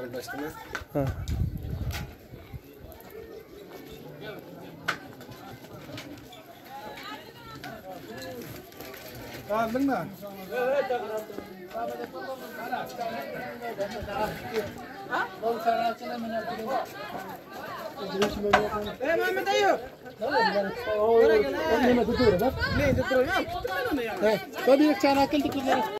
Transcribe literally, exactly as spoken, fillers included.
başlamak. Ha. Aldın mı? Eh, Mehmet ayo. Ne tutuyor bak? Ne tutuyor ya? Eh, tabii bir tane akıl tutuyor.